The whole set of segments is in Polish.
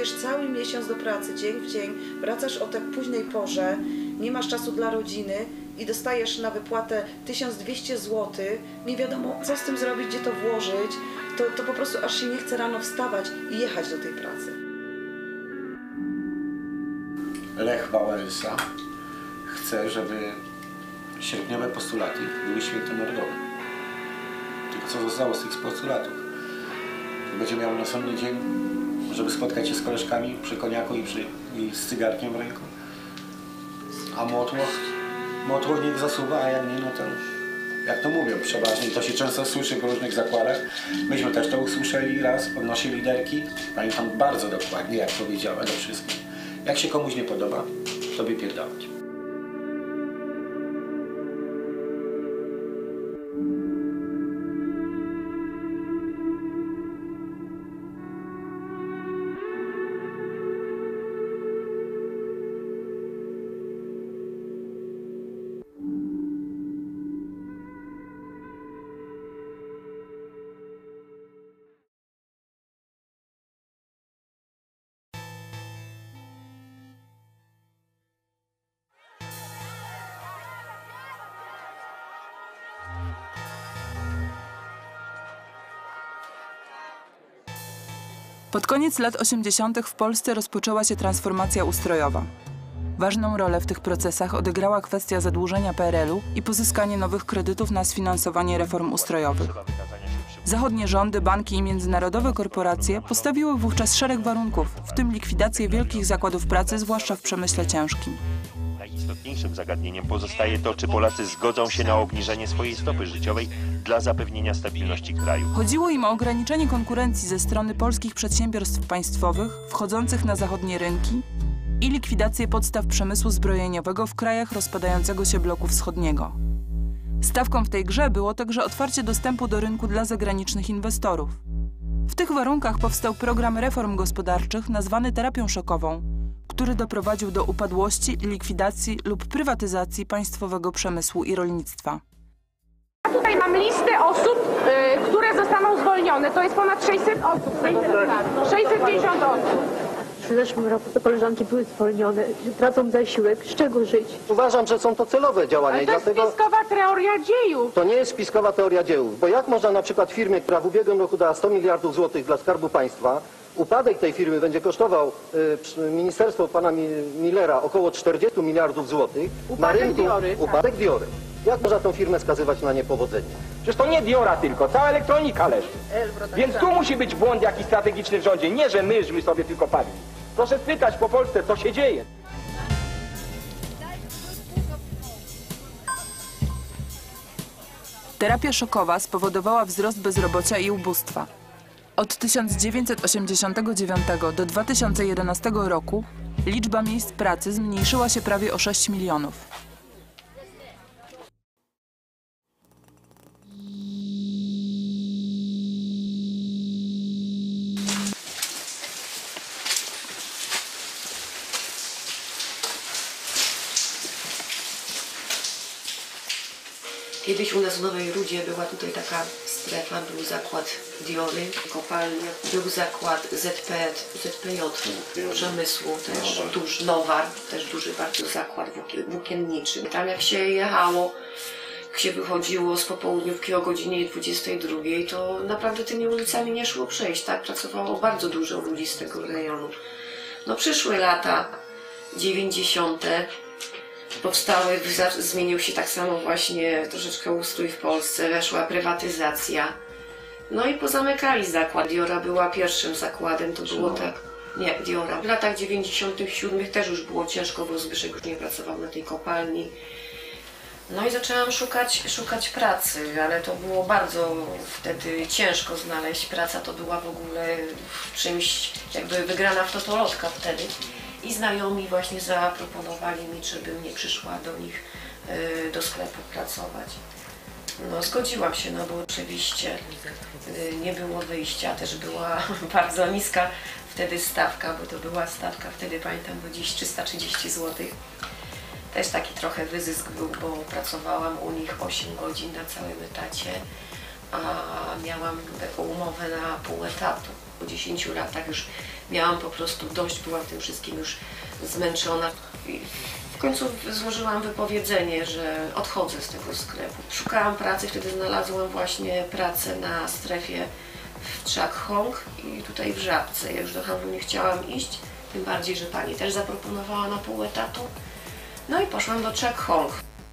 idziesz cały miesiąc do pracy, dzień w dzień, wracasz o tak późnej porze, nie masz czasu dla rodziny i dostajesz na wypłatę 1200 zł, nie wiadomo co z tym zrobić, gdzie to włożyć, to po prostu aż się nie chce rano wstawać i jechać do tej pracy. Lech Wałęsa chce, żeby sierpniowe postulaty były świętem narodowym. Tylko co zostało z tych postulatów? Będzie miał następny dzień, żeby spotkać się z koleżkami przy koniaku i z cygarkiem w ręku. A motło niech zasuwa, a jak nie, no to jak to mówią przeważnie, to się często słyszy w różnych zakładach. Myśmy też to usłyszeli raz od naszej liderki. Pamiętam bardzo dokładnie, jak powiedziała do wszystkich. Jak się komuś nie podoba, to wypierdalać. Pod koniec lat 80. w Polsce rozpoczęła się transformacja ustrojowa. Ważną rolę w tych procesach odegrała kwestia zadłużenia PRL-u i pozyskanie nowych kredytów na sfinansowanie reform ustrojowych. Zachodnie rządy, banki i międzynarodowe korporacje postawiły wówczas szereg warunków, w tym likwidację wielkich zakładów pracy, zwłaszcza w przemyśle ciężkim. Najistotniejszym zagadnieniem pozostaje to, czy Polacy zgodzą się na obniżenie swojej stopy życiowej dla zapewnienia stabilności kraju. Chodziło im o ograniczenie konkurencji ze strony polskich przedsiębiorstw państwowych wchodzących na zachodnie rynki i likwidację podstaw przemysłu zbrojeniowego w krajach rozpadającego się bloku wschodniego. Stawką w tej grze było także otwarcie dostępu do rynku dla zagranicznych inwestorów. W tych warunkach powstał program reform gospodarczych nazwany terapią szokową, który doprowadził do upadłości, likwidacji lub prywatyzacji państwowego przemysłu i rolnictwa. Tutaj mam listę osób, które zostaną zwolnione. To jest ponad 600 osób. 650 osób. W zeszłym roku te koleżanki były zwolnione, tracą zasiłek, z czego żyć? Uważam, że są to celowe działania. Ale to jest spiskowa teoria dziejów. To nie jest spiskowa teoria dziejów, bo jak można na przykład firmie, która w ubiegłym roku dała 100 miliardów złotych dla Skarbu Państwa, upadek tej firmy będzie kosztował ministerstwo pana Millera około 40 miliardów złotych. Upadek na rynku Diory, upadek Diory. Jak można tą firmę skazywać na niepowodzenie? Przecież to nie Diora tylko, cała elektronika leży. Więc tu musi być błąd jakiś strategiczny w rządzie, nie że myśmy sobie tylko padli. Proszę spytać po Polsce, co się dzieje. Terapia szokowa spowodowała wzrost bezrobocia i ubóstwa. Od 1989 do 2011 roku liczba miejsc pracy zmniejszyła się prawie o 6 milionów. Kiedyś u nas w Nowej Rudzie była tutaj taka strefa, był zakład Diory, kopalnia, był zakład ZPJ, przemysłu też, Nowar, też duży bardzo zakład włókienniczy. Tam jak się jechało, jak się wychodziło z popołudniówki o godzinie 22, to naprawdę tymi ulicami nie szło przejść, tak? Pracowało bardzo dużo ludzi z tego rejonu. No przyszły lata 90. Powstały, zmienił się tak samo właśnie troszeczkę ustrój w Polsce, weszła prywatyzacja. No i pozamykali zakład. Diora była pierwszym zakładem, to było tak. Nie, Diora. W latach 97 też już było ciężko, bo Zbyszek już nie pracował na tej kopalni. No i zaczęłam szukać pracy, ale to było bardzo wtedy ciężko znaleźć. Praca to była w ogóle czymś jakby wygrana w totolotka wtedy. I znajomi właśnie zaproponowali mi, żebym nie przyszła do nich do sklepu pracować. No zgodziłam się, no bo oczywiście nie było wyjścia, też była bardzo niska wtedy stawka, bo to była stawka wtedy, pamiętam, do dziś 330 zł. Też taki trochę wyzysk był, bo pracowałam u nich 8 godzin na całym etacie, a miałam umowę na pół etatu. Po 10 latach już miałam po prostu dość, byłam tym wszystkim już zmęczona. I w końcu złożyłam wypowiedzenie, że odchodzę z tego sklepu. Szukałam pracy, wtedy znalazłam właśnie pracę na strefie w Chak Hong i tutaj w Żabce. Ja już do handlu nie chciałam iść, tym bardziej, że pani też zaproponowała na pół etatu. No i poszłam do Chak Hong.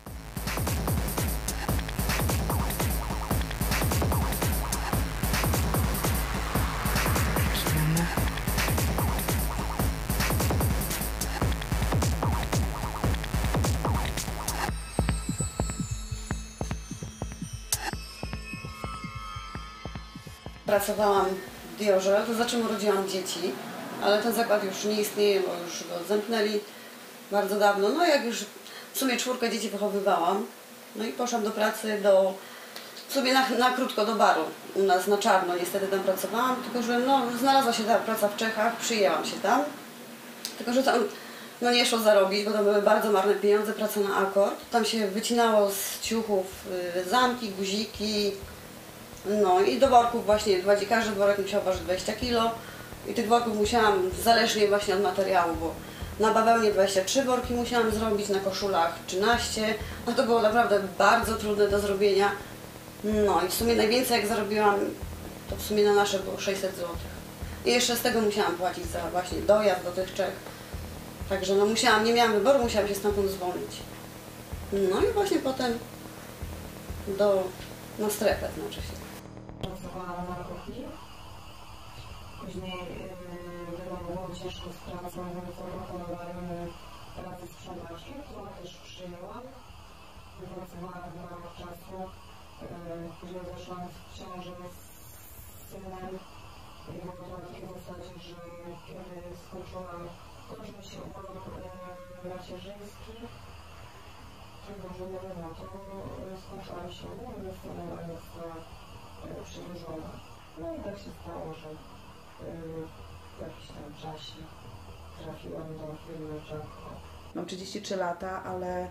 Pracowałam w Diorze, to znaczy urodziłam dzieci, ale ten zakład już nie istnieje, bo już go zamknęli bardzo dawno. No jak już w sumie 4 dzieci wychowywałam, no i poszłam do pracy w sumie na krótko do baru. U nas na czarno niestety tam pracowałam, tylko że no, znalazła się ta praca w Czechach, przyjęłam się tam. Tylko że tam no, nie szło zarobić, bo to były bardzo marne pieniądze, praca na akord. Tam się wycinało z ciuchów zamki, guziki. No i do worków właśnie, każdy worek musiał ważyć 20 kg i tych worków musiałam, zależnie właśnie od materiału, bo na bawełnie 23 worki musiałam zrobić, na koszulach 13, no to było naprawdę bardzo trudne do zrobienia. No i w sumie najwięcej jak zarobiłam, to w sumie na nasze było 600 zł. I jeszcze z tego musiałam płacić za właśnie dojazd do tych Czech. Także no nie miałam wyboru, musiałam się stamtąd zwolnić. No i właśnie potem na strefę znaczy się. Pracowałam na kuchni, później wiadomo, było ciężko z pracą, więc zaproponowałem pracę sprzedaży, którą też przyjęłam. Pracowałam w ramach czasu, później zaszłam w ciążę z synem i było to na takiej zasadzie, że kiedy skończyłam, kończył się urlop macierzyński, no to skończyłam się umowę, stanęłam przedłużona. No i tak się stało, że w jakimś tam czasie trafiłam do firmy Chak Hong. Mam 33 lata, ale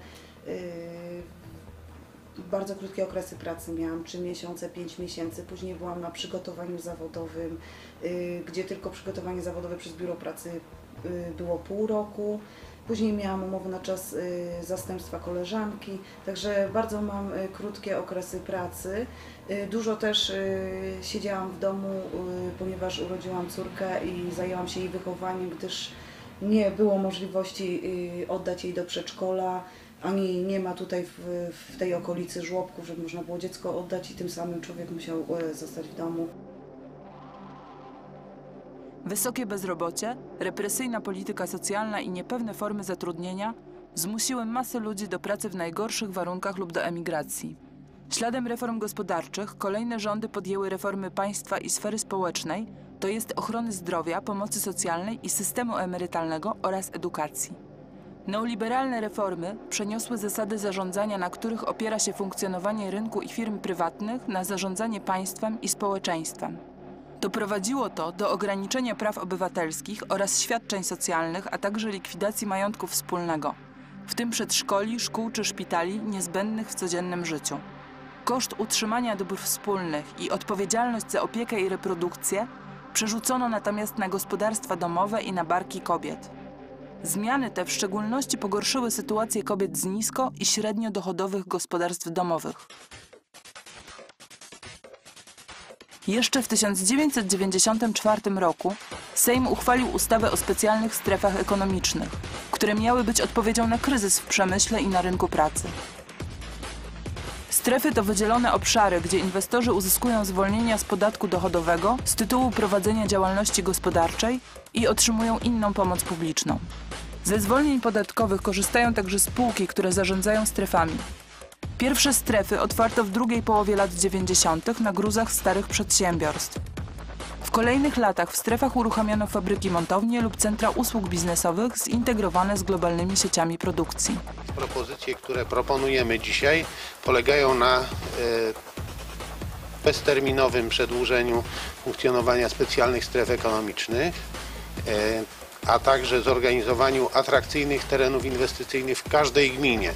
bardzo krótkie okresy pracy miałam, 3 miesiące, 5 miesięcy. Później byłam na przygotowaniu zawodowym, gdzie tylko przygotowanie zawodowe przez biuro pracy było pół roku. Później miałam umowę na czas zastępstwa koleżanki, także bardzo mam krótkie okresy pracy. Dużo też siedziałam w domu, ponieważ urodziłam córkę i zajęłam się jej wychowaniem, gdyż nie było możliwości oddać jej do przedszkola, ani nie ma tutaj w tej okolicy żłobków, żeby można było dziecko oddać i tym samym człowiek musiał zostać w domu. Wysokie bezrobocie, represyjna polityka socjalna i niepewne formy zatrudnienia zmusiły masę ludzi do pracy w najgorszych warunkach lub do emigracji. Śladem reform gospodarczych kolejne rządy podjęły reformy państwa i sfery społecznej, to jest ochrony zdrowia, pomocy socjalnej i systemu emerytalnego oraz edukacji. Neoliberalne reformy przeniosły zasady zarządzania, na których opiera się funkcjonowanie rynku i firm prywatnych, na zarządzanie państwem i społeczeństwem. Doprowadziło to do ograniczenia praw obywatelskich oraz świadczeń socjalnych, a także likwidacji majątku wspólnego, w tym przedszkoli, szkół czy szpitali niezbędnych w codziennym życiu. Koszt utrzymania dóbr wspólnych i odpowiedzialność za opiekę i reprodukcję przerzucono natomiast na gospodarstwa domowe i na barki kobiet. Zmiany te w szczególności pogorszyły sytuację kobiet z nisko- i średnio dochodowych gospodarstw domowych. Jeszcze w 1994 roku Sejm uchwalił ustawę o specjalnych strefach ekonomicznych, które miały być odpowiedzią na kryzys w przemyśle i na rynku pracy. Strefy to wydzielone obszary, gdzie inwestorzy uzyskują zwolnienia z podatku dochodowego z tytułu prowadzenia działalności gospodarczej i otrzymują inną pomoc publiczną. Ze zwolnień podatkowych korzystają także spółki, które zarządzają strefami. Pierwsze strefy otwarto w drugiej połowie lat 90. na gruzach starych przedsiębiorstw. W kolejnych latach w strefach uruchamiano fabryki, montownie lub centra usług biznesowych zintegrowane z globalnymi sieciami produkcji. Propozycje, które proponujemy dzisiaj, polegają na bezterminowym przedłużeniu funkcjonowania specjalnych stref ekonomicznych, a także zorganizowaniu atrakcyjnych terenów inwestycyjnych w każdej gminie.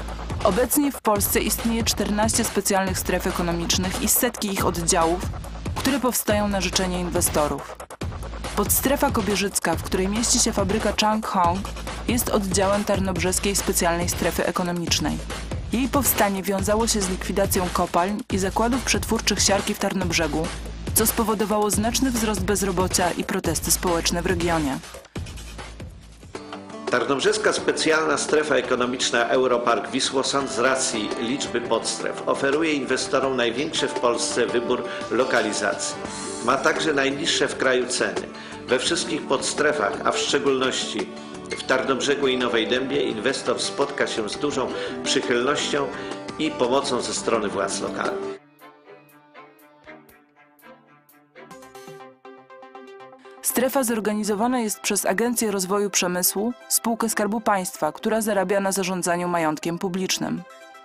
Obecnie w Polsce istnieje 14 specjalnych stref ekonomicznych i setki ich oddziałów, które powstają na życzenie inwestorów. Podstrefa kobierzycka, w której mieści się fabryka Chang Hong, jest oddziałem Tarnobrzeskiej Specjalnej Strefy Ekonomicznej. Jej powstanie wiązało się z likwidacją kopalń i zakładów przetwórczych siarki w Tarnobrzegu, co spowodowało znaczny wzrost bezrobocia i protesty społeczne w regionie. Tarnobrzeska Specjalna Strefa Ekonomiczna Europark Wisłosan z racji liczby podstref oferuje inwestorom największy w Polsce wybór lokalizacji. Ma także najniższe w kraju ceny. We wszystkich podstrefach, a w szczególności w Tarnobrzegu i Nowej Dębie, inwestor spotka się z dużą przychylnością i pomocą ze strony władz lokalnych. Strefa zorganizowana jest przez Agencję Rozwoju Przemysłu, spółkę Skarbu Państwa, która zarabia na zarządzaniu majątkiem publicznym.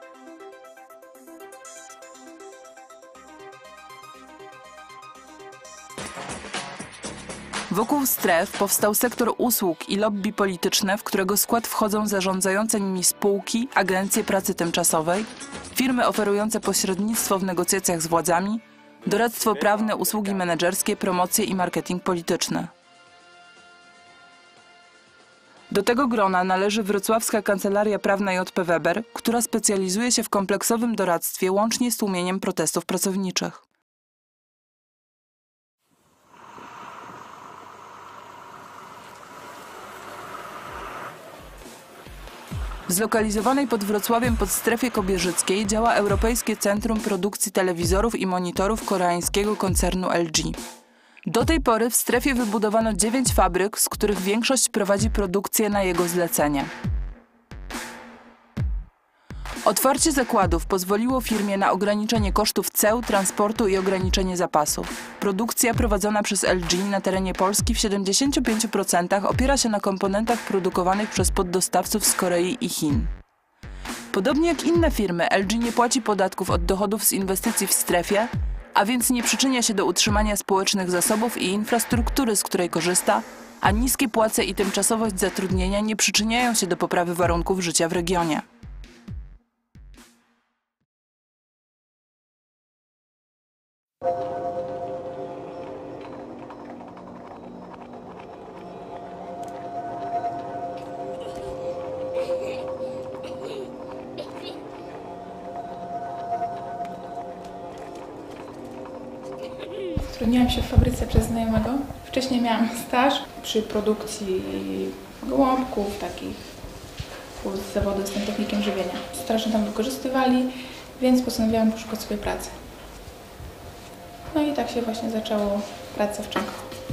Wokół stref powstał sektor usług i lobby polityczne, w którego skład wchodzą zarządzające nimi spółki, agencje pracy tymczasowej, firmy oferujące pośrednictwo w negocjacjach z władzami, doradztwo prawne, usługi menedżerskie, promocje i marketing polityczny. Do tego grona należy Wrocławska Kancelaria Prawna J.P. Weber, która specjalizuje się w kompleksowym doradztwie łącznie z tłumieniem protestów pracowniczych. W zlokalizowanej pod Wrocławiem podstrefie kobierzyckiej działa Europejskie Centrum Produkcji Telewizorów i Monitorów koreańskiego koncernu LG. Do tej pory w strefie wybudowano 9 fabryk, z których większość prowadzi produkcję na jego zlecenie. Otwarcie zakładów pozwoliło firmie na ograniczenie kosztów ceł, transportu i ograniczenie zapasów. Produkcja prowadzona przez LG na terenie Polski w 75% opiera się na komponentach produkowanych przez poddostawców z Korei i Chin. Podobnie jak inne firmy, LG nie płaci podatków od dochodów z inwestycji w strefie, a więc nie przyczynia się do utrzymania społecznych zasobów i infrastruktury, z której korzysta, a niskie płace i tymczasowość zatrudnienia nie przyczyniają się do poprawy warunków życia w regionie. Zatrudniłam się w fabryce przez znajomego. Wcześniej miałam staż przy produkcji gołąbków, takich z zawodu, jestem technikiem żywienia. Strasznie tam wykorzystywali, więc postanowiłam poszukać sobie pracy. No i tak się właśnie zaczęło praca w Czanku.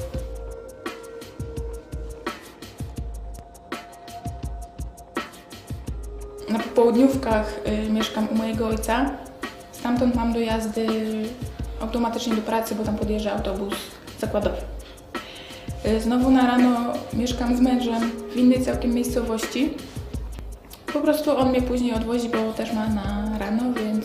Na popołudniówkach mieszkam u mojego ojca. Stamtąd mam dojazdy automatycznie do pracy, bo tam podjeżdża autobus zakładowy. Znowu na rano mieszkam z mężem w innej całkiem miejscowości. Po prostu on mnie później odwozi, bo też ma na rano,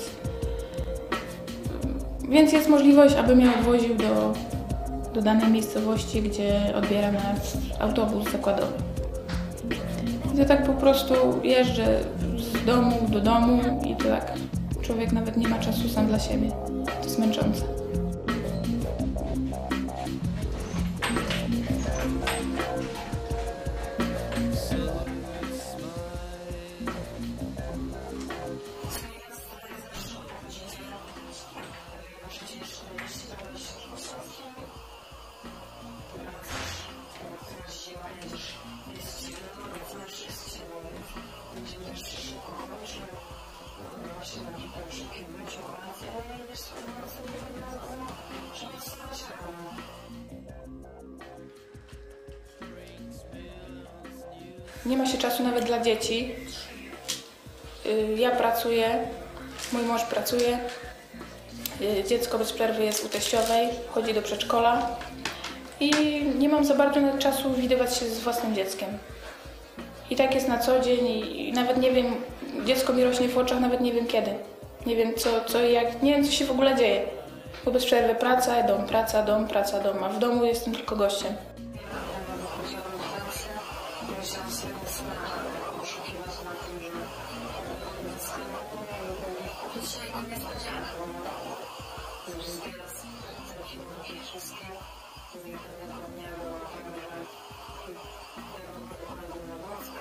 więc jest możliwość, aby mnie odwoził do danej miejscowości, gdzie odbiera nas autobus zakładowy. I to tak po prostu jeżdżę z domu do domu i to tak człowiek nawet nie ma czasu sam dla siebie. To jest męczące. Nie ma się czasu nawet dla dzieci. Ja pracuję, mój mąż pracuje, dziecko bez przerwy jest u teściowej, chodzi do przedszkola i nie mam za bardzo nawet czasu widywać się z własnym dzieckiem. I tak jest na co dzień i nawet nie wiem, dziecko mi rośnie w oczach, nawet nie wiem kiedy. Nie wiem co i jak, nie wiem co się w ogóle dzieje. Bo bez przerwy praca, dom, praca, dom, praca, dom, a w domu jestem tylko gościem. silniki wszystkie. Niejednokrotnie było tak, że wychodził na wąskę.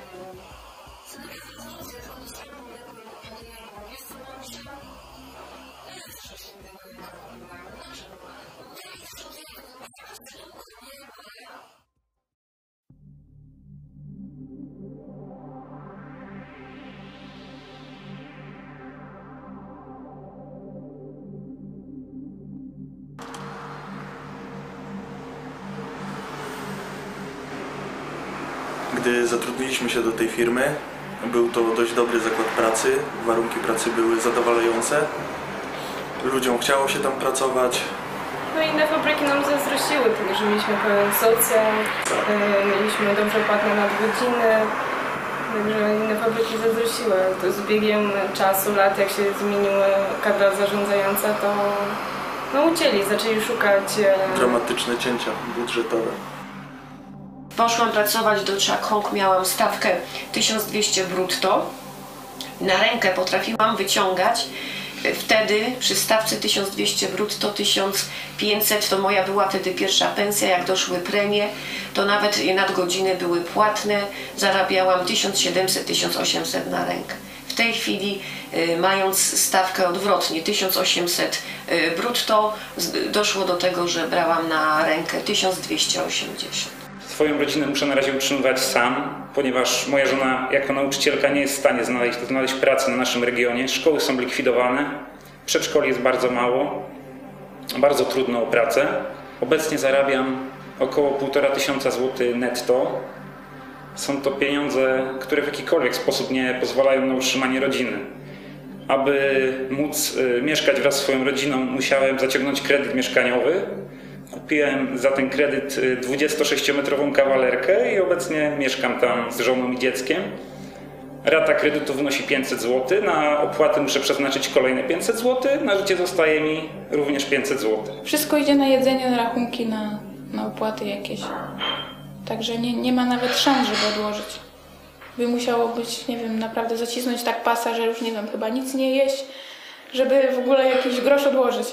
Gdy zatrudniliśmy się do tej firmy, był to dość dobry zakład pracy, warunki pracy były zadowalające, ludziom chciało się tam pracować. No i inne fabryki nam zazdrościły, tylko że mieliśmy pełen socjal, mieliśmy dobrze płatne nadgodziny, także inne fabryki zazdrościły. To z biegiem czasu, lat, jak się zmieniła kadra zarządzająca, to no ucięli, zaczęli szukać... Dramatyczne cięcia budżetowe. Poszłam pracować do Czak Hong, miałam stawkę 1200 brutto. Na rękę potrafiłam wyciągać wtedy przy stawce 1200 brutto 1500, to moja była wtedy pierwsza pensja. Jak doszły premie, to nawet nadgodziny były płatne. Zarabiałam 1700-1800 na rękę. W tej chwili, mając stawkę odwrotnie 1800 brutto, doszło do tego, że brałam na rękę 1280. Swoją rodzinę muszę na razie utrzymywać sam, ponieważ moja żona jako nauczycielka nie jest w stanie znaleźć pracy na naszym regionie. Szkoły są likwidowane, przedszkoli jest bardzo mało, bardzo trudno o pracę. Obecnie zarabiam około 1500 zł netto. Są to pieniądze, które w jakikolwiek sposób nie pozwalają na utrzymanie rodziny. Aby móc mieszkać wraz z swoją rodziną, musiałem zaciągnąć kredyt mieszkaniowy. Kupiłem za ten kredyt 26-metrową kawalerkę i obecnie mieszkam tam z żoną i dzieckiem. Rata kredytu wynosi 500 zł, na opłaty muszę przeznaczyć kolejne 500 zł, na życie zostaje mi również 500 zł. Wszystko idzie na jedzenie, na rachunki, na opłaty jakieś. Także nie ma nawet szans, żeby odłożyć. By musiało być, nie wiem, naprawdę zacisnąć tak pasa, że już nie wiem, chyba nic nie jeść, żeby w ogóle jakiś grosz odłożyć.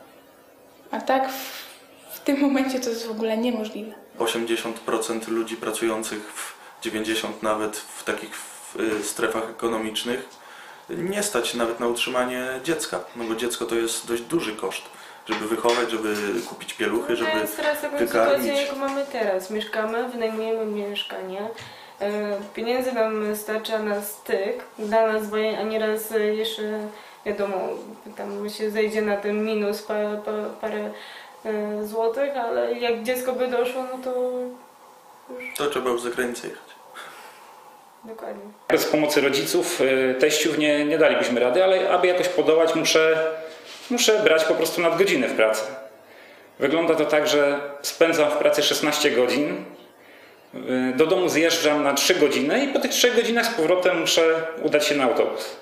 A tak w tym momencie to jest w ogóle niemożliwe. 80% ludzi pracujących, 90% nawet w takich strefach ekonomicznych nie stać nawet na utrzymanie dziecka, no bo dziecko to jest dość duży koszt, żeby wychować, żeby kupić pieluchy, żeby teraz taką wykarmić. sytuację, jaką mamy teraz. Mieszkamy, wynajmujemy mieszkanie. Pieniędzy nam starcza na styk, dla nas, a nieraz jeszcze wiadomo, tam się zejdzie na ten minus parę złotych, ale jak dziecko by doszło, no to już... To trzeba już za granicę jechać. Dokładnie. Bez pomocy rodziców, teściów nie dalibyśmy rady, ale aby jakoś podołać, muszę brać po prostu nadgodziny w pracy. Wygląda to tak, że spędzam w pracy 16 godzin, do domu zjeżdżam na 3 godziny i po tych 3 godzinach z powrotem muszę udać się na autobus.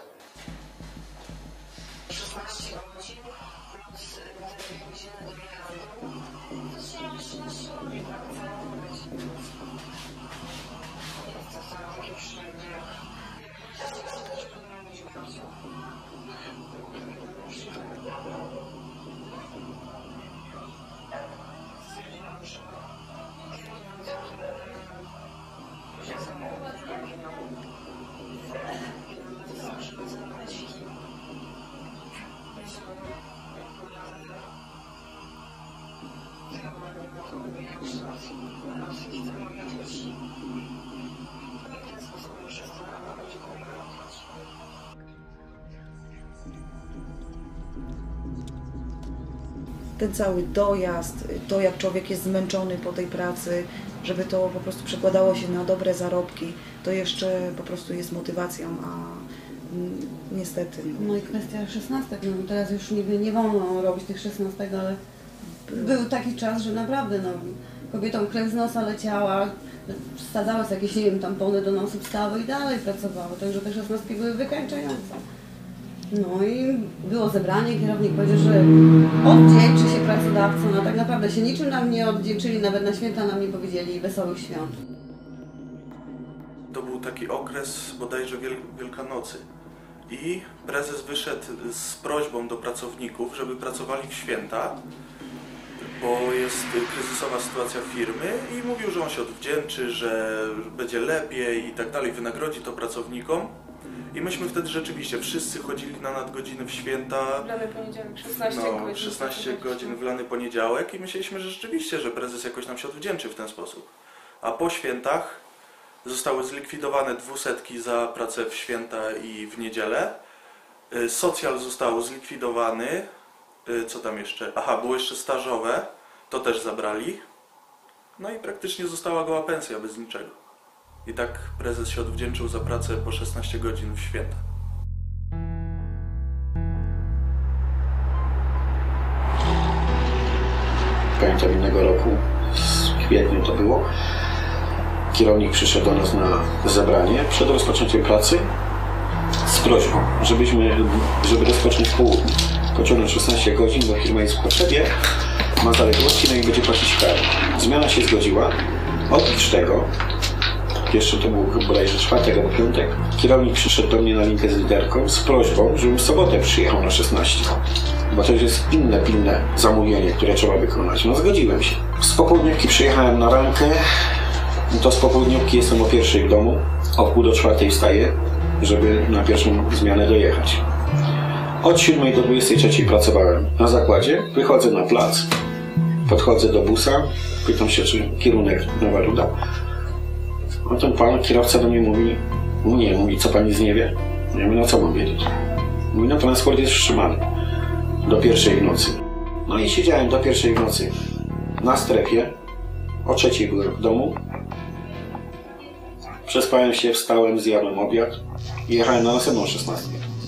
Ten cały dojazd, to jak człowiek jest zmęczony po tej pracy, żeby to po prostu przekładało się na dobre zarobki, to jeszcze po prostu jest motywacją, a niestety. No i kwestia 16, no teraz już nie wolno robić tych 16, ale był taki czas, że naprawdę no, kobietom krew z nosa leciała, wsadzały sobie jakieś, nie wiem, tampony do nosu, wstały i dalej pracowały, także te 16 były wykańczające. No i było zebranie, kierownik powiedział, że odwdzięczy się pracodawca, no tak naprawdę się niczym nam nie odwdzięczyli, nawet na święta nam nie powiedzieli wesołych świąt. To był taki okres bodajże Wielkanocy i prezes wyszedł z prośbą do pracowników, żeby pracowali w święta, bo jest kryzysowa sytuacja firmy i mówił, że on się odwdzięczy, że będzie lepiej i tak dalej, wynagrodzi to pracownikom. I myśmy wtedy rzeczywiście wszyscy chodzili na nadgodziny w święta. W lany poniedziałek, 16 godzin. 16 godzin w lany poniedziałek i myśleliśmy, że rzeczywiście, że prezes jakoś nam się odwdzięczy w ten sposób. A po świętach zostały zlikwidowane 200 za pracę w święta i w niedzielę. Socjal został zlikwidowany. Co tam jeszcze? Aha, było jeszcze stażowe. To też zabrali. No i praktycznie została goła pensja bez niczego. I tak prezes się odwdzięczył za pracę po 16 godzin w święta. Pamiętam innego roku, w kwietniu to było, kierownik przyszedł do nas na zebranie przed rozpoczęciem pracy z prośbą, żeby rozpocząć w południu. Pociągnąć 16 godzin, bo firma jest w potrzebie, ma zaległości, no i będzie płacić karę. Zmiana się zgodziła, oprócz tego, jeszcze to był bodajże czwartek albo piątek, kierownik przyszedł do mnie na linkę z liderką z prośbą, żebym w sobotę przyjechał na 16. Bo to już jest inne pilne zamówienie, które trzeba wykonać. No zgodziłem się. Z popołudniówki przyjechałem na rankę, to z popołudniówki jestem o 1:00 w domu, o 3:45 wstaję, żeby na pierwszą zmianę dojechać. Od 7 do 23 pracowałem na zakładzie, wychodzę na plac, podchodzę do busa, pytam się, czy kierunek Nowa Ruda. No ten pan, kierowca do mnie mówi, co pan nic nie wie? Ja mówię, no co mam wiedzieć? Mówi, no transport jest wstrzymany do 1:00 w nocy. No i siedziałem do 1:00 w nocy na strefie, o 3:00 byłem w domu, przespałem się, wstałem, zjadłem obiad i jechałem na następną 16.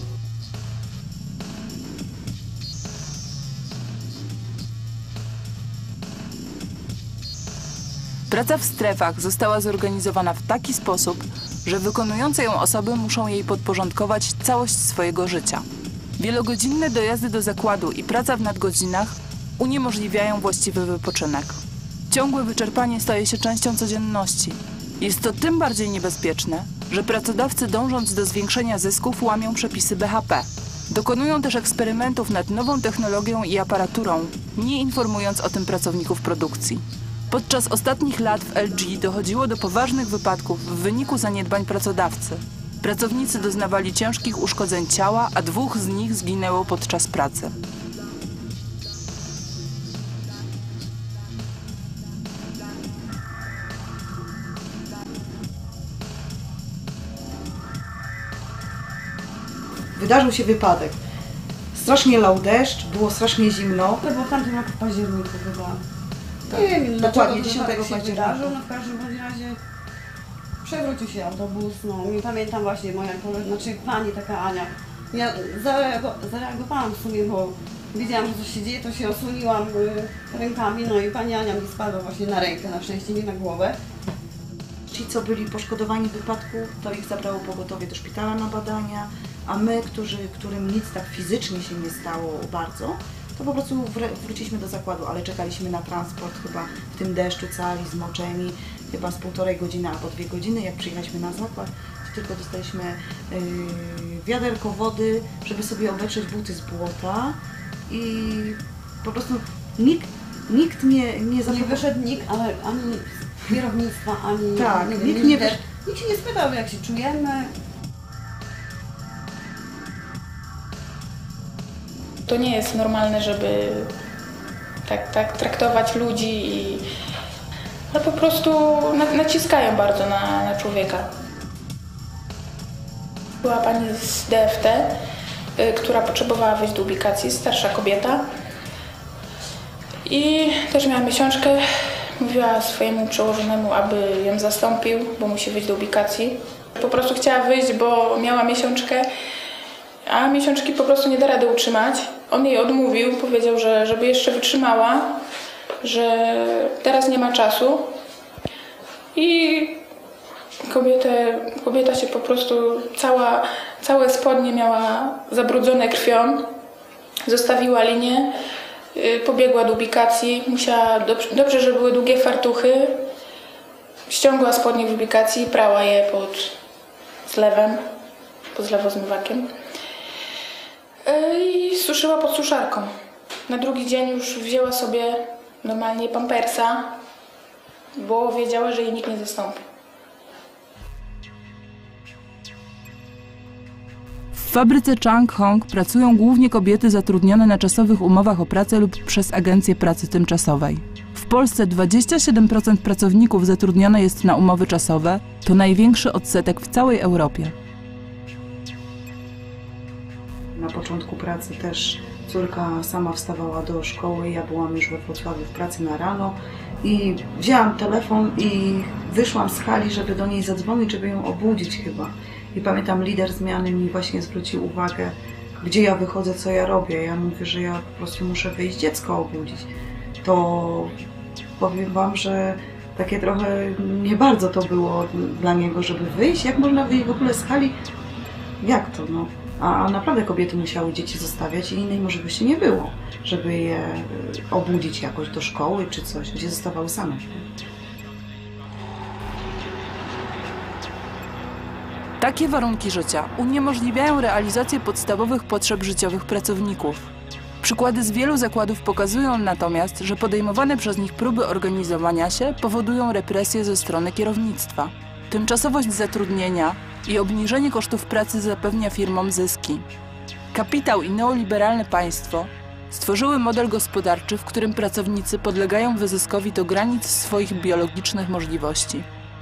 Praca w strefach została zorganizowana w taki sposób, że wykonujące ją osoby muszą jej podporządkować całość swojego życia. Wielogodzinne dojazdy do zakładu i praca w nadgodzinach uniemożliwiają właściwy wypoczynek. Ciągłe wyczerpanie staje się częścią codzienności. Jest to tym bardziej niebezpieczne, że pracodawcy, dążąc do zwiększenia zysków, łamią przepisy BHP. Dokonują też eksperymentów nad nową technologią i aparaturą, nie informując o tym pracowników produkcji. Podczas ostatnich lat w LG dochodziło do poważnych wypadków w wyniku zaniedbań pracodawcy. Pracownicy doznawali ciężkich uszkodzeń ciała, a 2 z nich zginęło podczas pracy. Wydarzył się wypadek. Strasznie lał deszcz, było strasznie zimno. To było w tamtym roku w październiku chyba. Tak, Nie wiem, dokładnie, dlaczego 10 się października. wydarzył, no w każdym bądź razie przewrócił się autobus, no i pamiętam właśnie moja koleżanka, znaczy pani taka Ania. Ja zareagowałam w sumie, bo wiedziałam, że coś się dzieje, to się osłoniłam rękami, no i pani Ania mi spadła właśnie na rękę, na szczęście nie na głowę. Ci, co byli poszkodowani w wypadku, to ich zabrało pogotowie do szpitala na badania, a my, którym nic tak fizycznie się nie stało bardzo, to po prostu wróciliśmy do zakładu, ale czekaliśmy na transport chyba w tym deszczu cali, zmoczeni, chyba z 1,5 godziny albo 2 godziny. Jak przyjechaliśmy na zakład, to tylko dostaliśmy wiaderko wody, żeby sobie obetrzeć buty z błota i po prostu nikt nie wyszedł nikt, ale ani z kierownictwa, ani tak, nie wiem, nikt się nie spytał, jak się czujemy. To nie jest normalne, żeby tak traktować ludzi, ale po prostu naciskają bardzo na człowieka. Była pani z DFT, która potrzebowała wejść do ubikacji, starsza kobieta i też miała miesiączkę. Mówiła swojemu przełożonemu, aby ją zastąpił, bo musi wyjść do ubikacji. Po prostu chciała wyjść, bo miała miesiączkę, a miesiączki po prostu nie da rady utrzymać. On jej odmówił, powiedział, że żeby jeszcze wytrzymała, że teraz nie ma czasu. I kobieta się po prostu, całe spodnie miała zabrudzone krwią, zostawiła linię, pobiegła do ubikacji, musiała, dobrze, że były długie fartuchy, ściągła spodnie w ubikacji, prała je pod zlewozmywakiem i suszyła pod suszarką. Na drugi dzień już wzięła sobie normalnie pampersa, bo wiedziała, że jej nikt nie zastąpi. W fabryce Chang Hong pracują głównie kobiety zatrudnione na czasowych umowach o pracę lub przez agencję pracy tymczasowej. W Polsce 27% pracowników zatrudnione jest na umowy czasowe, to największy odsetek w całej Europie. Na początku pracy też córka sama wstawała do szkoły, ja byłam już we Wrocławiu w pracy na rano i wzięłam telefon i wyszłam z hali, żeby do niej zadzwonić, żeby ją obudzić chyba. I pamiętam, lider zmiany mi właśnie zwrócił uwagę, gdzie ja wychodzę, co ja robię. Ja mówię, że ja po prostu muszę wyjść dziecko obudzić. To powiem wam, że takie trochę nie bardzo to było dla niego, żeby wyjść. Jak można wyjść w ogóle z hali? Jak to, no? A naprawdę kobiety musiały dzieci zostawiać i innej możliwości nie było, żeby je obudzić jakoś do szkoły czy coś, gdzie zostawały same. Takie warunki życia uniemożliwiają realizację podstawowych potrzeb życiowych pracowników. Przykłady z wielu zakładów pokazują natomiast, że podejmowane przez nich próby organizowania się powodują represje ze strony kierownictwa. Tymczasowość zatrudnienia i obniżenie kosztów pracy zapewnia firmom zyski. Kapitał i neoliberalne państwo stworzyły model gospodarczy, w którym pracownicy podlegają wyzyskowi do granic swoich biologicznych możliwości.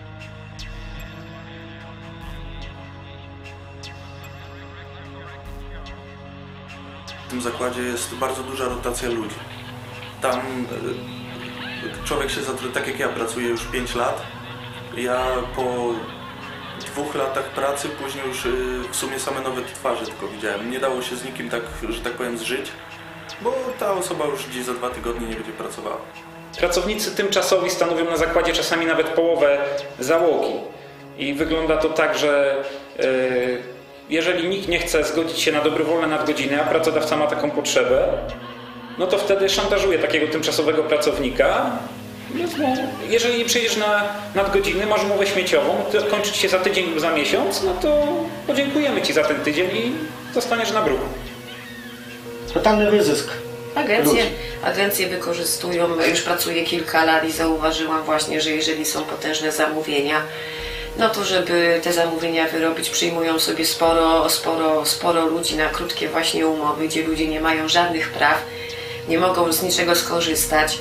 W tym zakładzie jest bardzo duża rotacja ludzi. Tam człowiek się zatrudnia, tak jak ja pracuję już 5 lat. Ja po 2 latach pracy później już w sumie same nowe twarze tylko widziałem. Nie dało się z nikim tak, że tak powiem, zżyć, bo ta osoba już gdzieś za 2 tygodnie nie będzie pracowała. Pracownicy tymczasowi stanowią na zakładzie czasami nawet połowę załogi. I wygląda to tak, że jeżeli nikt nie chce zgodzić się na dobrowolne nadgodziny, a pracodawca ma taką potrzebę, no to wtedy szantażuje takiego tymczasowego pracownika. Jeżeli nie przyjdziesz na nadgodziny, masz umowę śmieciową, kończyć się za tydzień lub za miesiąc, no to podziękujemy Ci za ten tydzień i zostaniesz na bruku. Totalny wyzysk. Agencje wykorzystują, już pracuję kilka lat i zauważyłam właśnie, że jeżeli są potężne zamówienia, no to żeby te zamówienia wyrobić, przyjmują sobie sporo ludzi na krótkie właśnie umowy, gdzie ludzie nie mają żadnych praw, nie mogą z niczego skorzystać.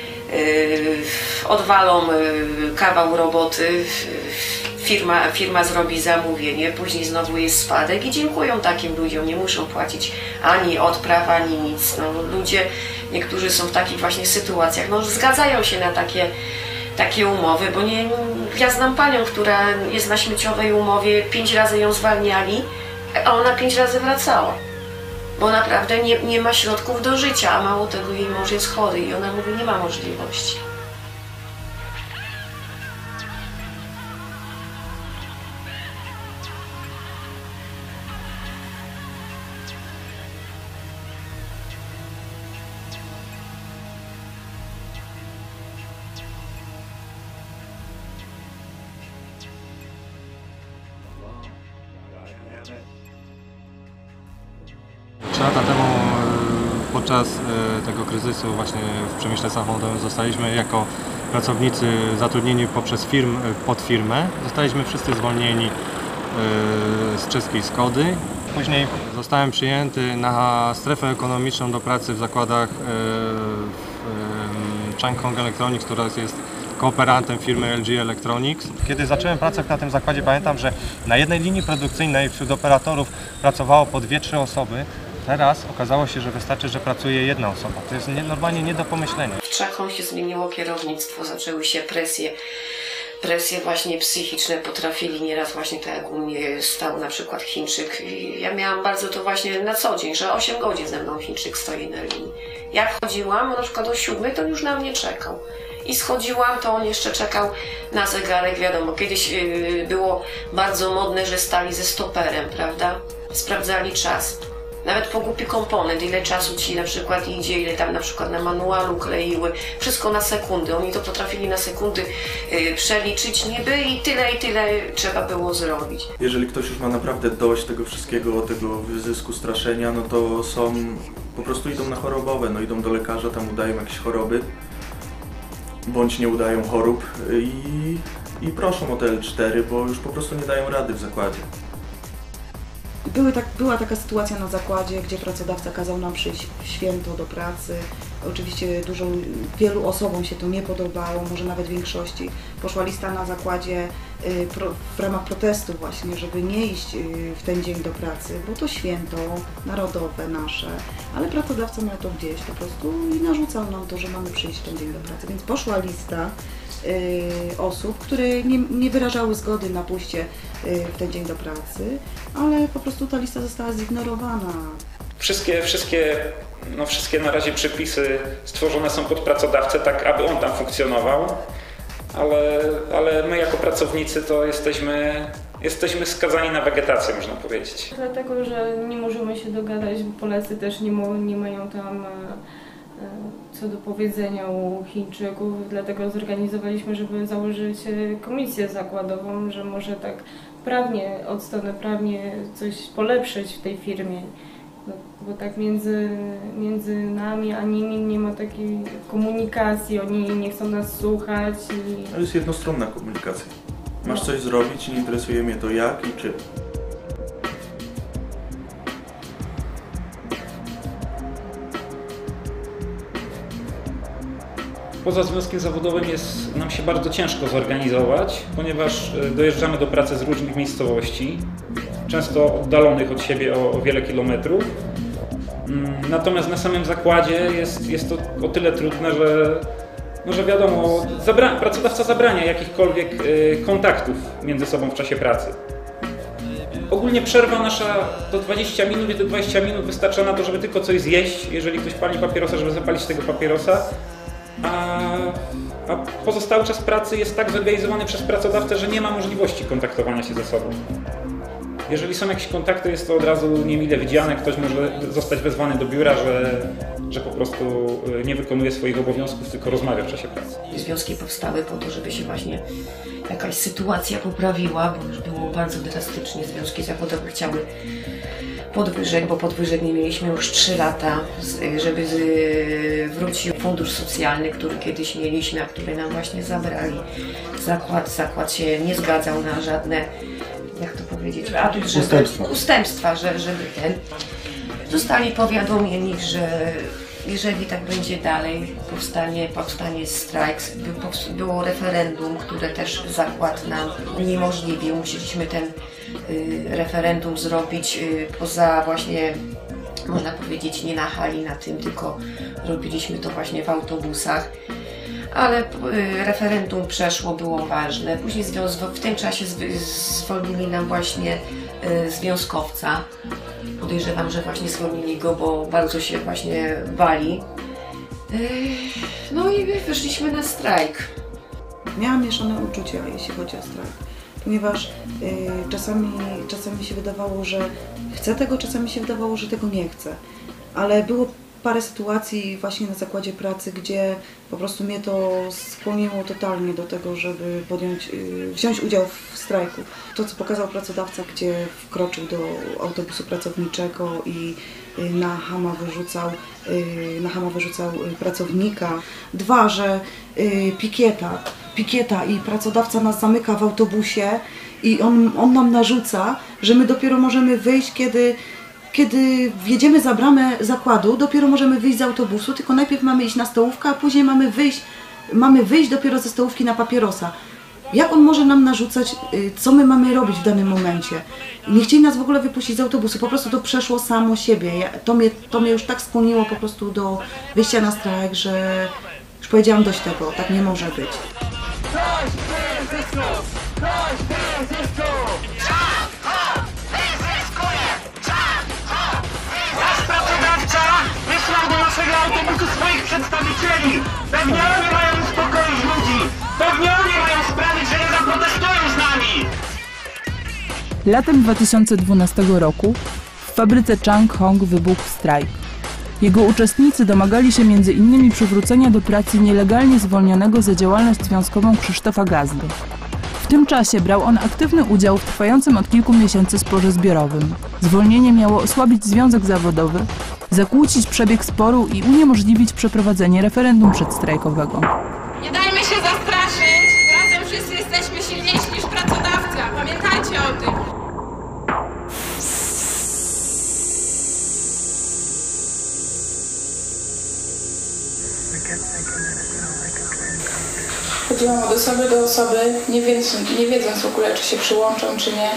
Odwalą kawał roboty, firma zrobi zamówienie, później znowu jest spadek i dziękują takim ludziom, nie muszą płacić ani odpraw, ani nic. No, ludzie, niektórzy są w takich właśnie sytuacjach, no zgadzają się na takie umowy, bo ja znam panią, która jest na śmieciowej umowie, 5 razy ją zwalniali, a ona 5 razy wracała. Bo naprawdę nie ma środków do życia, a mało tego, jej mąż jest chory i ona mówi, nie ma możliwości. Lata temu podczas tego kryzysu właśnie w przemyśle samochodowym zostaliśmy jako pracownicy zatrudnieni poprzez pod firmę. Zostaliśmy wszyscy zwolnieni z czeskiej Skody. Później zostałem przyjęty na strefę ekonomiczną do pracy w zakładach Chang Hong Electronics, która jest kooperantem firmy LG Electronics. Kiedy zacząłem pracę na tym zakładzie, pamiętam, że na jednej linii produkcyjnej wśród operatorów pracowało po 2-3 osoby. Teraz okazało się, że wystarczy, że pracuje jedna osoba. To jest normalnie nie do pomyślenia. W Chang Hong się zmieniło kierownictwo, zaczęły się presje właśnie psychiczne, potrafili nieraz właśnie tak jak u mnie stał na przykład Chińczyk. Ja miałam bardzo to właśnie na co dzień, że 8 godzin ze mną Chińczyk stoi na linii. Jak chodziłam, na przykład o 7, to on już na mnie czekał. I schodziłam, to on jeszcze czekał na zegarek, wiadomo, kiedyś było bardzo modne, że stali ze stoperem, prawda? Sprawdzali czas. Nawet po głupi komponent, ile czasu ci na przykład idzie, ile tam na przykład na manualu kleiły, wszystko na sekundy. Oni to potrafili na sekundy przeliczyć niby i tyle trzeba było zrobić. Jeżeli ktoś już ma naprawdę dość tego wszystkiego, tego wyzysku, straszenia, no to po prostu idą na chorobowe, no idą do lekarza, tam udają jakieś choroby. bądź nie udają chorób i proszą o te L4, bo już po prostu nie dają rady w zakładzie. Była taka sytuacja na zakładzie, gdzie pracodawca kazał nam przyjść w święto do pracy. Oczywiście wielu osobom się to nie podobało, może nawet większości. Poszła lista na zakładzie w ramach protestu właśnie, żeby nie iść w ten dzień do pracy, bo to święto narodowe nasze, ale pracodawca miał to gdzieś po prostu i narzucał nam to, że mamy przyjść w ten dzień do pracy. Więc poszła lista osób, które nie wyrażały zgody na pójście w ten dzień do pracy, ale po prostu ta lista została zignorowana. Wszystkie na razie przepisy stworzone są pod pracodawcę tak, aby on tam funkcjonował, ale my jako pracownicy to jesteśmy skazani na wegetację, można powiedzieć. Dlatego, że nie możemy się dogadać, bo Polacy też nie mają tam co do powiedzenia u Chińczyków, dlatego zorganizowaliśmy, żeby założyć komisję zakładową, że może tak prawnie, od strony prawnie coś polepszyć w tej firmie. No, bo tak między nami a nimi nie ma takiej komunikacji, oni nie chcą nas słuchać. To jest jednostronna komunikacja. Masz coś zrobić, nie interesuje mnie to jak i czym. Poza związkiem zawodowym jest nam się bardzo ciężko zorganizować, ponieważ dojeżdżamy do pracy z różnych miejscowości, często oddalonych od siebie o wiele kilometrów. Natomiast na samym zakładzie jest to o tyle trudne, że wiadomo, pracodawca zabrania jakichkolwiek kontaktów między sobą w czasie pracy. Ogólnie przerwa nasza to 20 minut i te 20 minut wystarcza na to, żeby tylko coś zjeść, jeżeli ktoś pali papierosa, żeby zapalić tego papierosa. A pozostały czas pracy jest tak zorganizowany przez pracodawcę, że nie ma możliwości kontaktowania się ze sobą. Jeżeli są jakieś kontakty, jest to od razu niemile widziane, ktoś może zostać wezwany do biura, że po prostu nie wykonuje swoich obowiązków, tylko rozmawia w czasie pracy. Związki powstały po to, żeby się właśnie jakaś sytuacja poprawiła, bo już było bardzo drastycznie. Związki zawodowe chciały podwyżek, bo podwyżek nie mieliśmy już 3 lata, żeby wrócił fundusz socjalny, który kiedyś mieliśmy, a który nam właśnie zabrali. Zakład się nie zgadzał na żadne, jak to powiedzieć, ustępstwa, żeby zostali powiadomieni, że jeżeli tak będzie dalej, powstanie strajk. Było referendum, które też zakład nam uniemożliwił. Musieliśmy ten referendum zrobić poza właśnie, można powiedzieć, nie na hali na tym, tylko robiliśmy to właśnie w autobusach. Ale referendum przeszło, było ważne. Później w tym czasie zwolnili nam właśnie związkowca. Podejrzewam, że właśnie zwolnili go, bo bardzo się właśnie bali. No i wyszliśmy na strajk. Miałam mieszane uczucia, jeśli chodzi o strajk, ponieważ czasami się wydawało, że chcę tego, czasami się wydawało, że tego nie chcę. Ale było parę sytuacji właśnie na zakładzie pracy, gdzie po prostu mnie to skłoniło totalnie do tego, żeby wziąć udział w strajku. To, co pokazał pracodawca, gdzie wkroczył do autobusu pracowniczego i na hama wyrzucał pracownika. 2, że pikieta i pracodawca nas zamyka w autobusie i on nam narzuca, że my dopiero możemy wyjść, kiedy wjedziemy za bramę zakładu, dopiero możemy wyjść z autobusu, tylko najpierw mamy iść na stołówkę, a później mamy wyjść dopiero ze stołówki na papierosa. Jak on może nam narzucać, co my mamy robić w danym momencie? Nie chcieli nas w ogóle wypuścić z autobusu, po prostu to przeszło samo siebie. To mnie już tak skłoniło po prostu do wyjścia na strajk, że już powiedziałam dość tego, tak nie może być. Wysłał do naszego autobusu swoich przedstawicieli! Pewnie oni mają uspokoić ludzi! Pewnie oni mają sprawić, że nie zaprotestują z nami! Latem 2012 roku w fabryce Chang Hong wybuchł strajk. Jego uczestnicy domagali się m.in. przywrócenia do pracy nielegalnie zwolnionego za działalność związkową Krzysztofa Gazdy. W tym czasie brał on aktywny udział w trwającym od kilku miesięcy sporze zbiorowym. Zwolnienie miało osłabić związek zawodowy, zakłócić przebieg sporu i uniemożliwić przeprowadzenie referendum przedstrajkowego. Nie dajmy chodziłam od osoby do osoby, nie wiedząc w ogóle, czy się przyłączą, czy nie.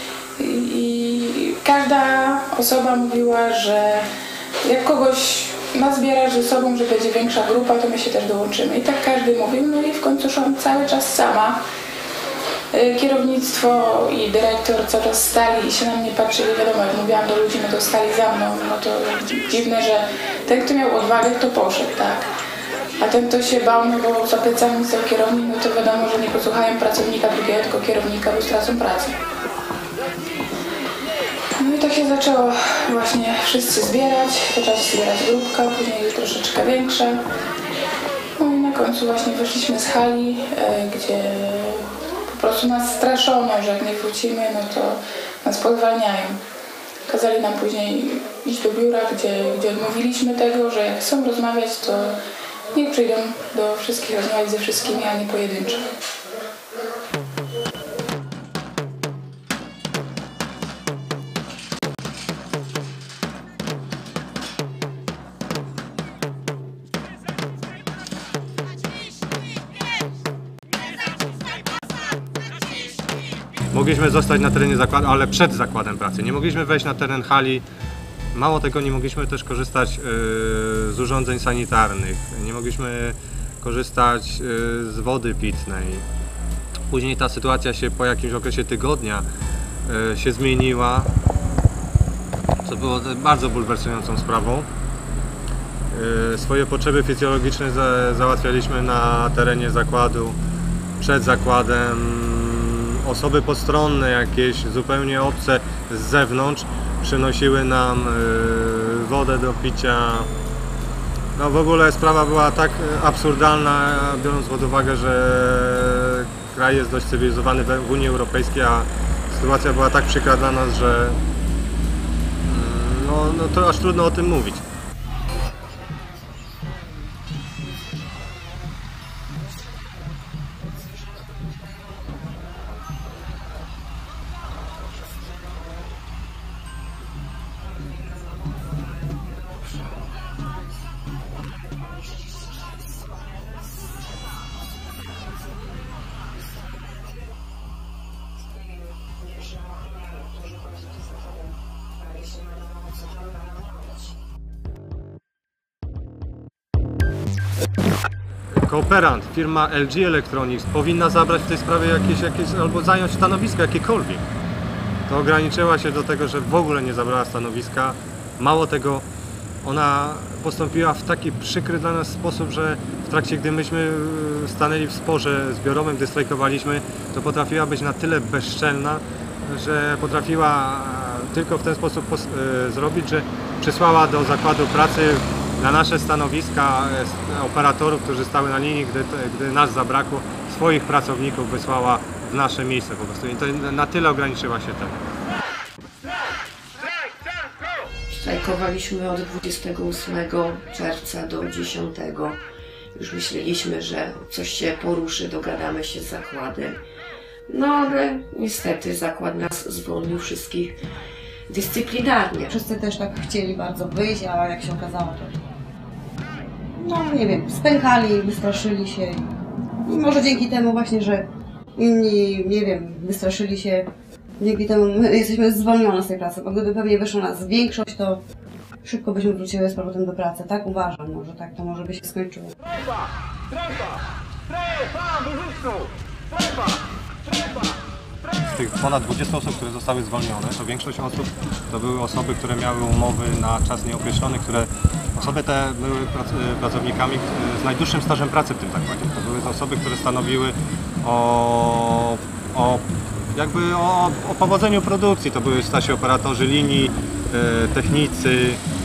I każda osoba mówiła, że jak kogoś nazbierasz ze sobą, że będzie większa grupa, to my się też dołączymy. I tak każdy mówił, no i w końcu szłam cały czas sama. Kierownictwo i dyrektor cały czas stali i się na mnie patrzyli, wiadomo, jak mówiłam do ludzi, no to stali za mną, no to dziwne, że ten, kto miał odwagę, to poszedł, tak. A ten, kto się bał, no bo za plecami stał kierownik, no to wiadomo, że nie posłuchają pracownika drugiego, tylko kierownika, bo stracą pracę. No i tak się zaczęło właśnie wszyscy zbierać, zaczęła się zbierać grupka, później już troszeczkę większa. No i na końcu właśnie wyszliśmy z hali, gdzie po prostu nas straszono, że jak nie wrócimy, no to nas pozwalniają. Kazali nam później iść do biura, gdzie odmówiliśmy tego, że jak chcą rozmawiać, to niech przyjdą do wszystkich rozmawiać ze wszystkimi, a nie pojedynczo. Mogliśmy zostać na terenie zakładu, ale przed zakładem pracy. Nie mogliśmy wejść na teren hali. Mało tego, nie mogliśmy też korzystać z urządzeń sanitarnych. Nie mogliśmy korzystać z wody pitnej. Później ta sytuacja się po jakimś okresie tygodnia się zmieniła, co było bardzo bulwersującą sprawą. Swoje potrzeby fizjologiczne załatwialiśmy na terenie zakładu, przed zakładem. Osoby postronne jakieś, zupełnie obce z zewnątrz przynosiły nam wodę do picia. No w ogóle sprawa była tak absurdalna, biorąc pod uwagę, że kraj jest dość cywilizowany w Unii Europejskiej, a sytuacja była tak przykra dla nas, że no to aż trudno o tym mówić. Kooperant, firma LG Electronics powinna zabrać w tej sprawie jakieś albo zająć stanowisko jakiekolwiek. To ograniczyła się do tego, że w ogóle nie zabrała stanowiska. Mało tego, ona postąpiła w taki przykry dla nas sposób, że w trakcie, gdy myśmy stanęli w sporze zbiorowym, gdy strajkowaliśmy, to potrafiła być na tyle bezczelna, że potrafiła tylko w ten sposób zrobić, że przysłała do zakładu pracy na nasze stanowiska operatorów, którzy stały na linii, gdy nas zabrakło, swoich pracowników wysłała w nasze miejsce po prostu. I to na tyle ograniczyła się tego. Strajkowaliśmy od 28 czerwca do 10. Już myśleliśmy, że coś się poruszy, dogadamy się z zakładem. No ale niestety zakład nas zwolnił wszystkich dyscyplinarnie. Wszyscy też tak chcieli bardzo wyjść, a jak się okazało, to no nie wiem, spękali, wystraszyli się i może dzięki temu właśnie, że inni, nie wiem, wystraszyli się, dzięki temu my jesteśmy zwolnione z tej pracy, bo gdyby pewnie wyszła nas większość, to szybko byśmy wróciły z powrotem do pracy. Tak uważam, może tak to może by się skończyło. Strefa! Strefa! Strefa! Wyżyczną! Strefa! Strefa! Z tych ponad 20 osób, które zostały zwolnione, to większość osób to były osoby, które miały umowy na czas nieokreślony, osoby te były pracownikami z najdłuższym stażem pracy w tym zakładzie. To były osoby, które stanowiły o powodzeniu produkcji. To były starsi operatorzy linii, technicy.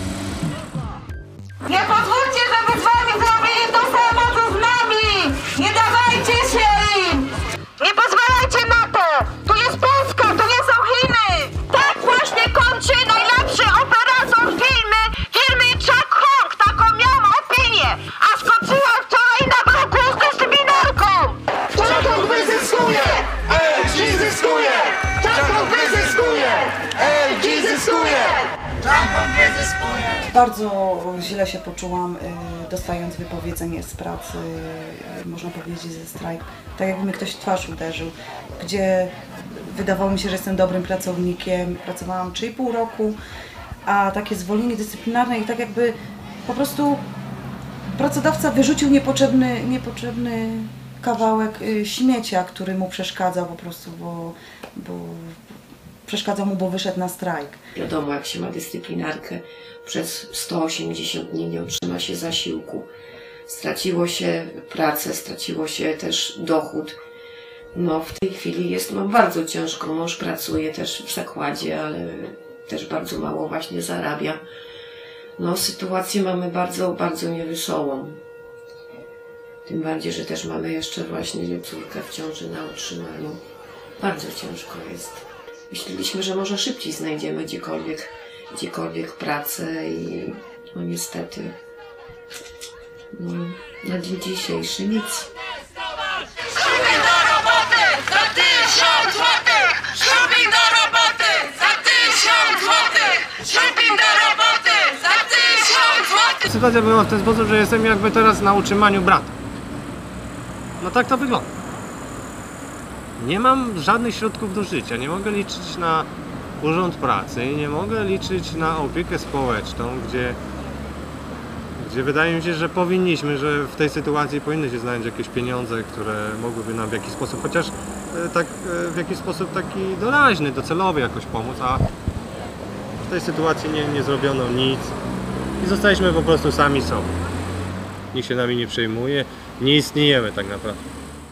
Nie pozwólcie, żeby z wami zrobili to samo, co z nami! Nie dawajcie się im! Nie pozwalajcie na to! Tu jest Polska, to nie są Chiny! Tak właśnie kończy najlepszy operator firmy Chuck Hong. Taką miałam opinię, a skończyła wczoraj na bloku z dyscyplinarką! Chuck Hong wyzyskuje! LG zyskuje! Chuck Hong wyzyskuje! LG zyskuje! Chuck Hong wyzyskuje! Bardzo źle się poczułam, dostając wypowiedzenie z pracy, można powiedzieć ze strajku. Tak jakby mi ktoś w twarz uderzył, gdzie wydawało mi się, że jestem dobrym pracownikiem. Pracowałam 3,5 roku, a takie zwolnienie dyscyplinarne i tak jakby po prostu pracodawca wyrzucił niepotrzebny kawałek śmiecia, który mu przeszkadzał po prostu, bo przeszkadzał mu, bo wyszedł na strajk. Wiadomo, jak się ma dyscyplinarkę, przez 180 dni nie otrzyma się zasiłku. Straciło się pracę, straciło się też dochód. No w tej chwili mam bardzo ciężko. Mąż pracuje też w zakładzie, ale też bardzo mało właśnie zarabia. No sytuację mamy bardzo, bardzo niewesołą. Tym bardziej, że też mamy jeszcze właśnie córkę w ciąży na utrzymaniu. Bardzo ciężko jest. Myśleliśmy, że może szybciej znajdziemy gdziekolwiek pracę i no niestety na dzień dzisiejszy nic. Szubin do roboty za 1000 złotych! Szubin do roboty za 1000 złotych! Szubin do roboty za 1000 złotych! Sytuacja była w ten sposób, że jestem jakby teraz na utrzymaniu brata. No tak to wygląda. Nie mam żadnych środków do życia, nie mogę liczyć na urząd pracy, nie mogę liczyć na opiekę społeczną, gdzie wydaje mi się, że powinniśmy, że w tej sytuacji powinny się znaleźć jakieś pieniądze, które mogłyby nam w jakiś sposób, chociaż tak w jakiś sposób taki doraźny, docelowy jakoś pomóc, a w tej sytuacji nie zrobiono nic i zostaliśmy po prostu sami sobą. Nikt się nami nie przejmuje, nie istniejemy tak naprawdę.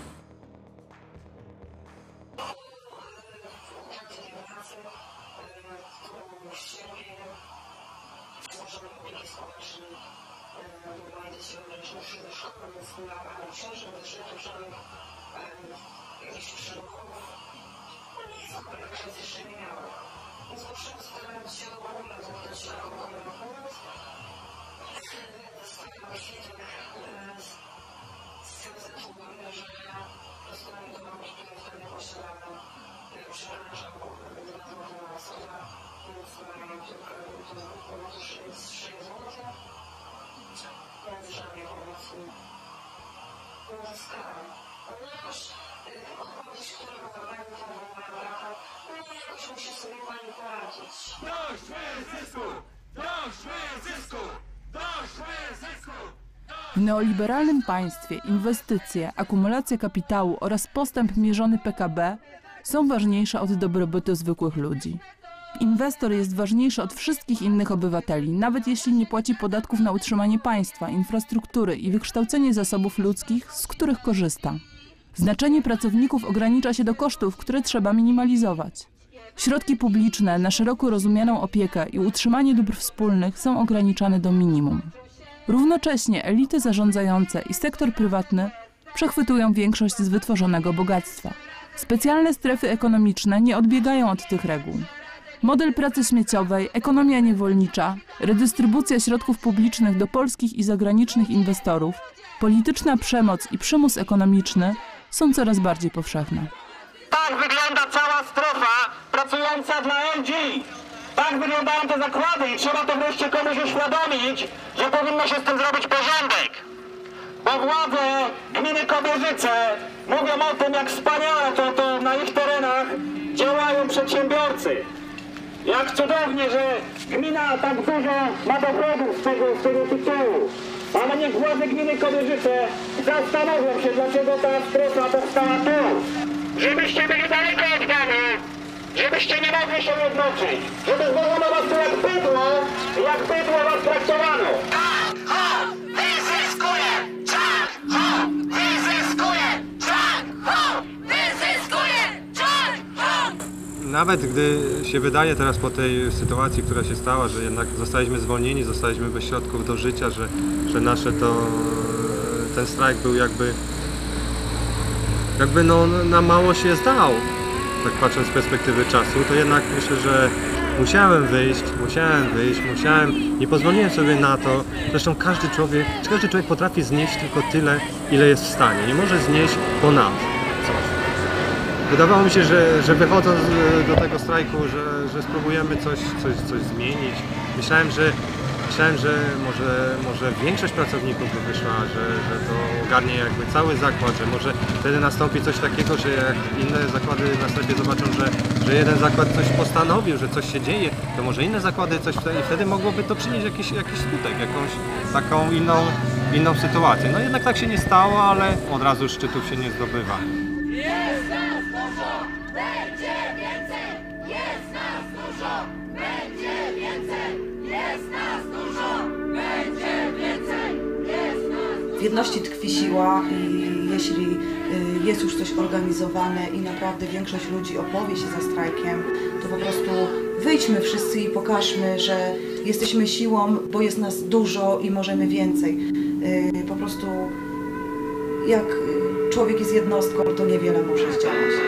W neoliberalnym państwie inwestycje, akumulacja kapitału oraz postęp mierzony PKB są ważniejsze od dobrobytu zwykłych ludzi. Inwestor jest ważniejszy od wszystkich innych obywateli, nawet jeśli nie płaci podatków na utrzymanie państwa, infrastruktury i wykształcenie zasobów ludzkich, z których korzysta. Znaczenie pracowników ogranicza się do kosztów, które trzeba minimalizować. Środki publiczne na szeroko rozumianą opiekę i utrzymanie dóbr wspólnych są ograniczane do minimum. Równocześnie elity zarządzające i sektor prywatny przechwytują większość z wytworzonego bogactwa. Specjalne strefy ekonomiczne nie odbiegają od tych reguł. Model pracy śmieciowej, ekonomia niewolnicza, redystrybucja środków publicznych do polskich i zagranicznych inwestorów, polityczna przemoc i przymus ekonomiczny są coraz bardziej powszechne. Tak wygląda cała strefa pracująca dla LG. Tak wyglądają te zakłady i trzeba to wreszcie komuś uświadomić, że powinno się z tym zrobić porządek. Bo władze gminy Kobierzyce mówią o tym, jak wspaniale to na ich terenach działają przedsiębiorcy. Jak cudownie, że gmina tak dużo ma dochodów z tego tytułu. Ale niech władze gminy Kobierzyce zastanowią się, dlaczego ta strefa powstała tu. Żebyście byli daleko od domu, żebyście nie mogli się jednoczyć, żeby zwolono was tu jak bydło was traktowano. Tak, ho, wyzyskuje! Tak, ho, wyzyskuje! Tak, ho, wyzyskuje! Tak, ho! Nawet gdy się wydaje teraz po tej sytuacji, która się stała, że jednak zostaliśmy zwolnieni, zostaliśmy bez środków do życia, że nasze ten strajk był jakby no, na mało się zdał, tak patrząc z perspektywy czasu, to jednak myślę, że musiałem wyjść, nie pozwoliłem sobie na to. Zresztą każdy człowiek potrafi znieść tylko tyle, ile jest w stanie, nie może znieść ponad coś. Wydawało mi się, że wychodząc do tego strajku, że spróbujemy coś zmienić. Myślałem, że Myślałem, że może większość pracowników by wyszła, że to ogarnie jakby cały zakład, że może wtedy nastąpi coś takiego, że jak inne zakłady na sklepie zobaczą, że jeden zakład coś postanowił, że coś się dzieje, to może inne zakłady coś i wtedy mogłoby to przynieść jakiś skutek, jakąś taką inną sytuację. No jednak tak się nie stało, ale od razu szczytów się nie zdobywa. Jest nas dużo, będzie więcej! Jest nas dużo, będzie więcej! Jest nas dużo, będzie więcej! Jest nas... W jedności tkwi siła i jeśli jest już coś organizowane i naprawdę większość ludzi opowie się za strajkiem, to po prostu wyjdźmy wszyscy i pokażmy, że jesteśmy siłą, bo jest nas dużo i możemy więcej. Po prostu jak człowiek jest jednostką, to niewiele może zdziałać.